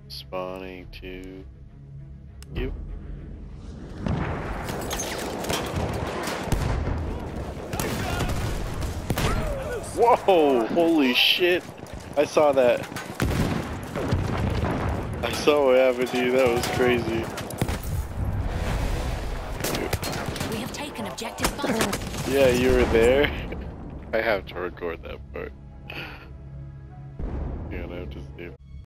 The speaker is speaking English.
Spawning to you. Whoa! Holy shit! I saw that. I saw what happened to you. That was crazy. We have taken objective Butter. Yeah, you were there. I have to record that part. Yeah, I have to see.